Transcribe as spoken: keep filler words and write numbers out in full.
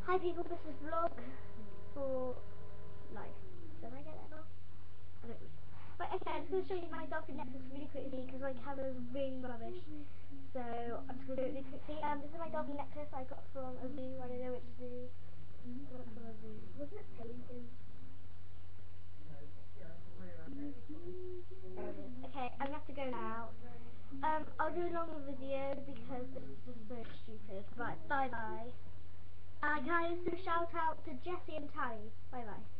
Hi people, this is vlog for life. Did I get that wrong? I don't know. But okay, I'm just going to show you my Dolphin necklace really quickly because my camera's really rubbish. So I'm just going to do it really quickly. Um, this is my Dolphin necklace I got from a zoo. I don't know which zoo. I got it from a zoo. Wasn't it Pelican? Okay, I'm going to have to go now. Um, I'll do a longer video because it's just so stupid. But bye bye. Uh, can I just do a shout out to Jessie and Tally? Bye bye.